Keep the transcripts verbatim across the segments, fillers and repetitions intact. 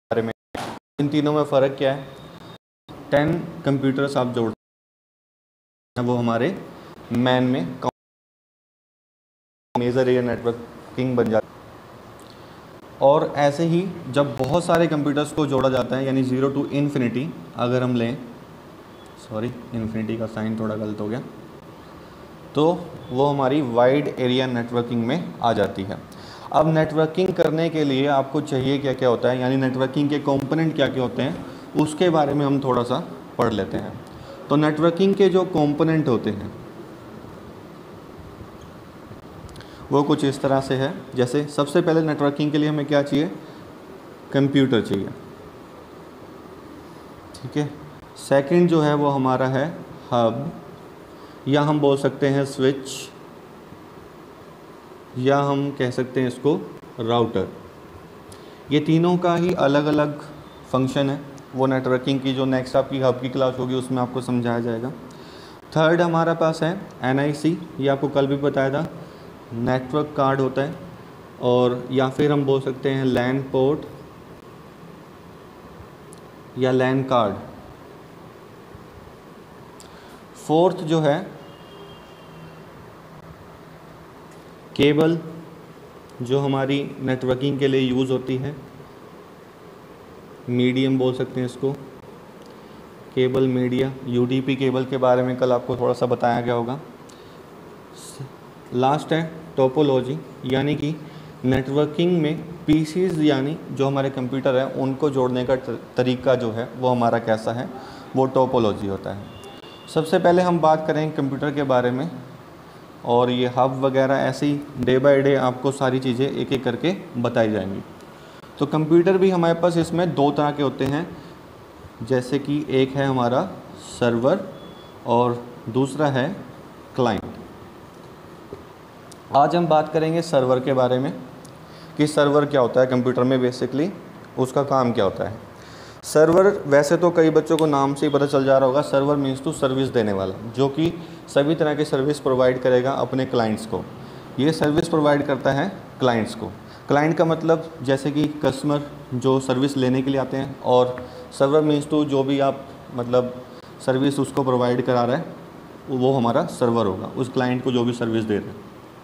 बारे में। इन तीनों में फ़र्क क्या है? टेन कंप्यूटर्स आप जोड़ते हैं वो हमारे मैन में मेजर एरिया नेटवर्किंग बन जाता है। और ऐसे ही जब बहुत सारे कंप्यूटर्स को जोड़ा जाता है, यानी ज़ीरो टू इन्फिनिटी अगर हम लें, सॉरी इन्फिनिटी का साइन थोड़ा गलत हो गया, तो वो हमारी वाइड एरिया नेटवर्किंग में आ जाती है। अब नेटवर्किंग करने के लिए आपको चाहिए क्या क्या होता है, यानी नेटवर्किंग के कंपोनेंट क्या क्या होते हैं, उसके बारे में हम थोड़ा सा पढ़ लेते हैं। तो नेटवर्किंग के जो कंपोनेंट होते हैं वो कुछ इस तरह से है। जैसे सबसे पहले नेटवर्किंग के लिए हमें क्या चाहिए? कंप्यूटर चाहिए, ठीक है। सेकंड जो है वो हमारा है हब, या हम बोल सकते हैं स्विच, या हम कह सकते हैं इसको राउटर। ये तीनों का ही अलग अलग फंक्शन है। वो नेटवर्किंग की जो नेक्स्ट आपकी हब की क्लास होगी उसमें आपको समझाया जाएगा। थर्ड हमारा पास है एन आई सी, ये आपको कल भी बताया था, नेटवर्क कार्ड होता है, और या फिर हम बोल सकते हैं लैन पोर्ट या लैन कार्ड। फोर्थ जो है केबल, जो हमारी नेटवर्किंग के लिए यूज़ होती है, मीडियम बोल सकते हैं इसको, केबल मीडिया। यूडीपी केबल के बारे में कल आपको थोड़ा सा बताया गया होगा। लास्ट है टोपोलॉजी, यानी कि नेटवर्किंग में पीसीज यानी जो हमारे कंप्यूटर है उनको जोड़ने का तरीका जो है वो हमारा कैसा है, वो टोपोलॉजी होता है। सबसे पहले हम बात करें कंप्यूटर के बारे में, और ये हब वगैरह ऐसे ही डे बाय डे आपको सारी चीज़ें एक एक करके बताई जाएंगी। तो कंप्यूटर भी हमारे पास इसमें दो तरह के होते हैं, जैसे कि एक है हमारा सर्वर और दूसरा है क्लाइंट। आज हम बात करेंगे सर्वर के बारे में कि सर्वर क्या होता है कंप्यूटर में, बेसिकली उसका काम क्या होता है। सर्वर वैसे तो कई बच्चों को नाम से ही पता चल जा रहा होगा, सर्वर मीन्स टू सर्विस देने वाला, जो कि सभी तरह के सर्विस प्रोवाइड करेगा अपने क्लाइंट्स को। ये सर्विस प्रोवाइड करता है क्लाइंट्स को। क्लाइंट का मतलब जैसे कि कस्टमर जो सर्विस लेने के लिए आते हैं, और सर्वर मीन्स टू जो भी आप मतलब सर्विस उसको प्रोवाइड करा रहा है वो हमारा सर्वर होगा, उस क्लाइंट को जो भी सर्विस दे रहे हैं।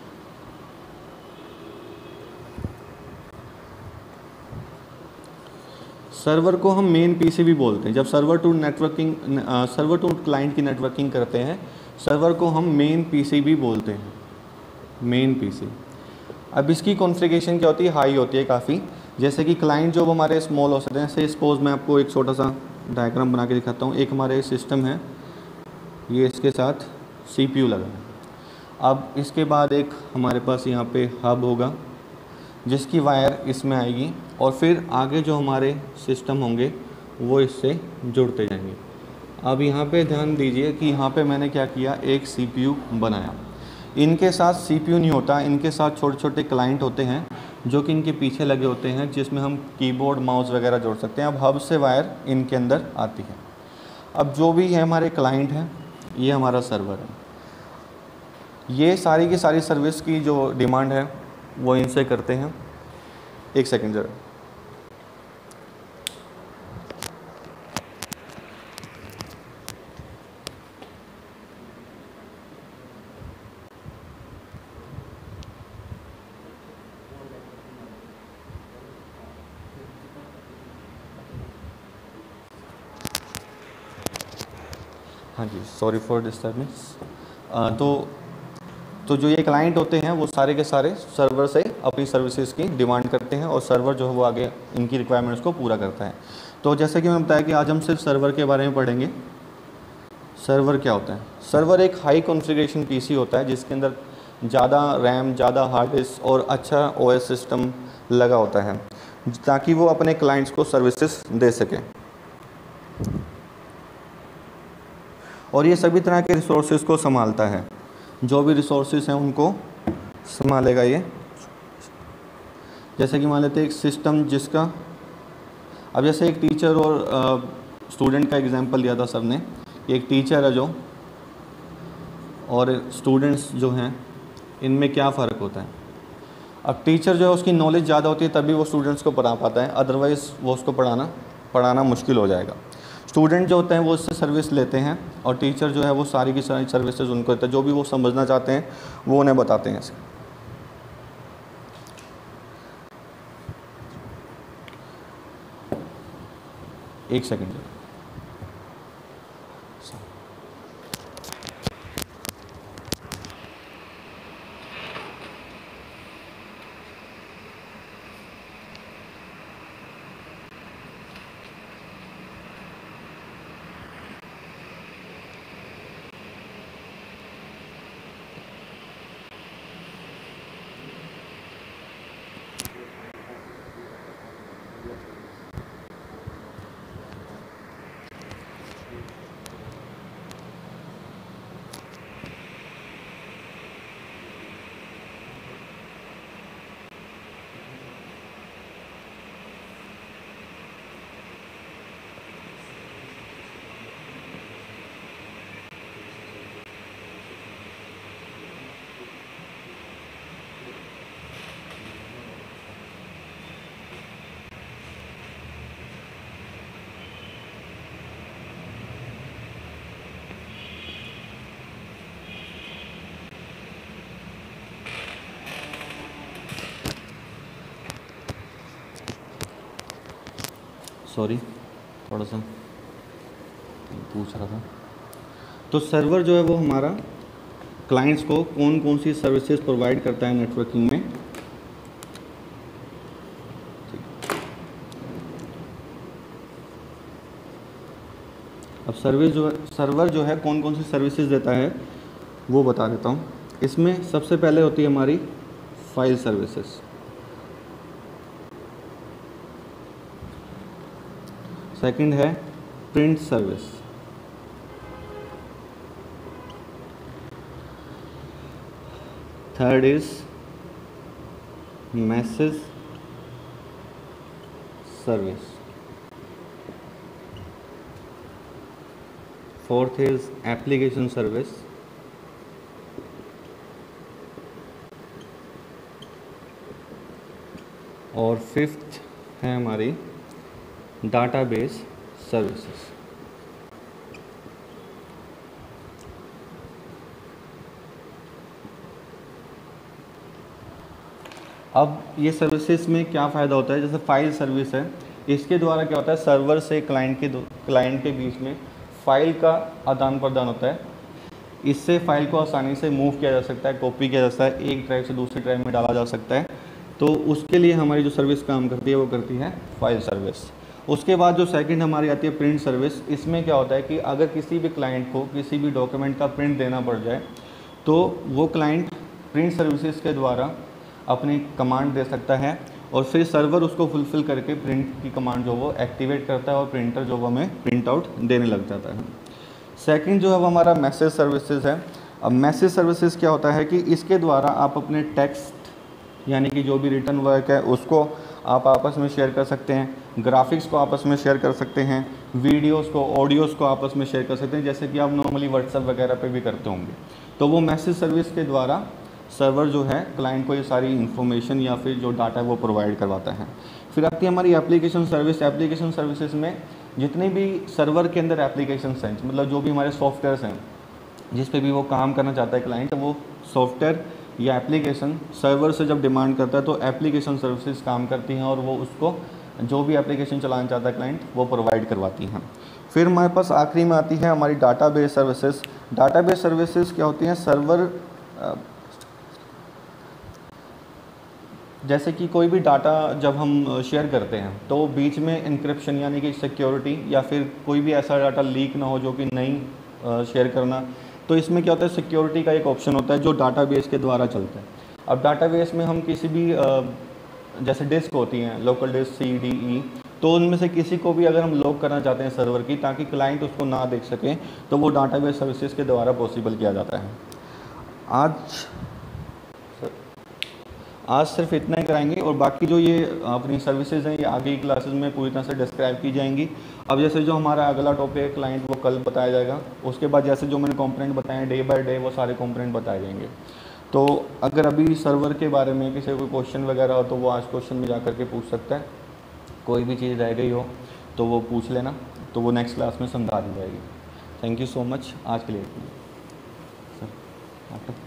सर्वर को हम मेन पीसी भी बोलते हैं। जब server to networking server to client की नेटवर्किंग करते हैं, सर्वर को हम मेन पीसी भी बोलते हैं, मेन पीसी। अब इसकी कॉन्फ़िगरेशन क्या होती है? हाई होती है काफ़ी। जैसे कि क्लाइंट जो हमारे स्मॉल हो सकते हैं, से सपोज मैं आपको एक छोटा सा डायग्राम बना के दिखाता हूँ। एक हमारे सिस्टम है, ये इसके साथ सीपीयू लगा है। अब इसके बाद एक हमारे पास यहाँ पे हब होगा जिसकी वायर इसमें आएगी, और फिर आगे जो हमारे सिस्टम होंगे वो इससे जुड़ते जाएंगे। अब यहाँ पे ध्यान दीजिए कि यहाँ पे मैंने क्या किया, एक सीपीयू बनाया। इनके साथ सीपीयू नहीं होता, इनके साथ छोटे छोटे क्लाइंट होते हैं जो कि इनके पीछे लगे होते हैं, जिसमें हम कीबोर्ड माउस वगैरह जोड़ सकते हैं। अब हब से वायर इनके अंदर आती है। अब जो भी है हमारे क्लाइंट हैं, ये हमारा सर्वर है। ये सारी की सारी सर्विस की जो डिमांड है वो इनसे करते हैं। एक सेकेंड जरा। हाँ जी, सॉरी फॉर डिस्टर्बेंस। तो तो जो ये क्लाइंट होते हैं वो सारे के सारे सर्वर से अपनी सर्विसेज की डिमांड करते हैं, और सर्वर जो है वो आगे इनकी रिक्वायरमेंट्स को पूरा करता है। तो जैसे कि मैं बताया कि आज हम सिर्फ सर्वर के बारे में पढ़ेंगे। सर्वर क्या होता है? सर्वर एक हाई कॉन्फ़िगरेशन पीसी होता है जिसके अंदर ज़्यादा रैम, ज़्यादा हार्ड डिस्क और अच्छा ओएस सिस्टम लगा होता है, ताकि वो अपने क्लाइंट्स को सर्विसेज दे सके। और ये सभी तरह के रिसोर्सेज को संभालता है, जो भी रिसोर्सेज हैं उनको संभालेगा ये। जैसे कि मान लेते हैं एक सिस्टम जिसका, अब जैसे एक टीचर और स्टूडेंट का एग्जांपल दिया था सर ने। एक टीचर है जो, और स्टूडेंट्स जो हैं, इनमें क्या फ़र्क होता है? अब टीचर जो है उसकी नॉलेज ज़्यादा होती है तभी वो स्टूडेंट्स को पढ़ा पाता है, अदरवाइज़ वो उसको पढ़ाना पढ़ाना मुश्किल हो जाएगा। स्टूडेंट जो होते हैं वो उससे सर्विस लेते हैं और टीचर जो है वो सारी की सारी सर्विसेज उनको देता है, जो भी वो समझना चाहते हैं वो उन्हें बताते हैं। एक सेकेंड। सॉरी थोड़ा सा पूछ रहा था। तो सर्वर जो है वो हमारा क्लाइंट्स को कौन कौन सी सर्विसेज प्रोवाइड करता है नेटवर्किंग में। अब सर्विस जो सर्वर जो है कौन कौन सी सर्विसेज देता है वो बता देता हूँ। इसमें सबसे पहले होती है हमारी फाइल सर्विसेज, सेकंड है print service, third is message service, fourth is application service, और फिफ्थ है हमारी डाटाबेस सर्विसेज। अब ये सर्विसेज में क्या फ़ायदा होता है, जैसे फाइल सर्विस है, इसके द्वारा क्या होता है सर्वर से क्लाइंट के क्लाइंट के बीच में फ़ाइल का आदान प्रदान होता है। इससे फ़ाइल को आसानी से मूव किया जा सकता है, कॉपी किया जा सकता है, एक ड्राइव से दूसरी ड्राइव में डाला जा सकता है। तो उसके लिए हमारी जो सर्विस काम करती है वो करती है फाइल सर्विस। उसके बाद जो सेकंड हमारी आती है प्रिंट सर्विस। इसमें क्या होता है कि अगर किसी भी क्लाइंट को किसी भी डॉक्यूमेंट का प्रिंट देना पड़ जाए तो वो क्लाइंट प्रिंट सर्विसेज के द्वारा अपनी कमांड दे सकता है और फिर सर्वर उसको फुलफ़िल करके प्रिंट की कमांड जो वो एक्टिवेट करता है और प्रिंटर जो वो हमें प्रिंट आउट देने लग जाता है। सेकंड जो है वो हमारा मैसेज सर्विसेज है। अब मैसेज सर्विसेज क्या होता है कि इसके द्वारा आप अपने टेक्स्ट यानी कि जो भी रिटर्न वर्क है उसको आप आपस में शेयर कर सकते हैं, ग्राफिक्स को आपस में शेयर कर सकते हैं, वीडियोस को ऑडियोज़ को आपस में शेयर कर सकते हैं, जैसे कि आप नॉर्मली व्हाट्सएप वगैरह पे भी करते होंगे। तो वो मैसेज सर्विस के द्वारा सर्वर जो है क्लाइंट को ये सारी इन्फॉर्मेशन या फिर जो डाटा है वो प्रोवाइड करवाता है। फिर आती है हमारी एप्लीकेशन सर्विस। एप्लीकेशन सर्विसेज में जितने भी सर्वर के अंदर एप्लीकेशन हैं, मतलब जो भी हमारे सॉफ्टवेयर्स हैं जिस पे भी वो काम करना चाहता है क्लाइंट, वो सॉफ्टवेयर या एप्लीकेशन सर्वर से जब डिमांड करता है तो एप्लीकेशन सर्विसेज काम करती हैं और वो उसको जो भी एप्लीकेशन चलाना चाहता है क्लाइंट वो प्रोवाइड करवाती हैं। फिर हमारे पास आखिरी में आती है हमारी डाटाबेस सर्विसेज। डाटाबेस सर्विसेज क्या होती हैं, सर्वर जैसे कि कोई भी डाटा जब हम शेयर करते हैं तो बीच में इंक्रिप्शन यानी कि सिक्योरिटी या फिर कोई भी ऐसा डाटा लीक ना हो जो कि नहीं शेयर करना, तो इसमें क्या होता है सिक्योरिटी का एक ऑप्शन होता है जो डाटाबेस के द्वारा चलता है। अब डाटाबेस में हम किसी भी जैसे डिस्क होती हैं local disk C D E, तो उनमें से किसी को भी अगर हम लॉक करना चाहते हैं सर्वर की ताकि क्लाइंट उसको ना देख सके तो वो डाटाबेस सर्विसेज के द्वारा पॉसिबल किया जाता है। आज आज सिर्फ इतना ही कराएंगे और बाकी जो ये अपनी सर्विसेज हैं ये आगे की क्लासेस में पूरी तरह से डिस्क्राइब की जाएंगी। अब जैसे जो हमारा अगला टॉपिक है क्लाइंट वो कल बताया जाएगा, उसके बाद जैसे जो मैंने कंपोनेंट बताए डे बाय डे वो सारे कंपोनेंट बताए जाएंगे। तो अगर अभी सर्वर के बारे में किसी को क्वेश्चन वगैरह हो तो वो आज क्वेश्चन में जा करके पूछ सकता है, कोई भी चीज़ रह गई हो तो वो पूछ लेना, तो वो नेक्स्ट क्लास में समझा दी जाएगी। थैंक यू सो मच आज के लिए। सर आपका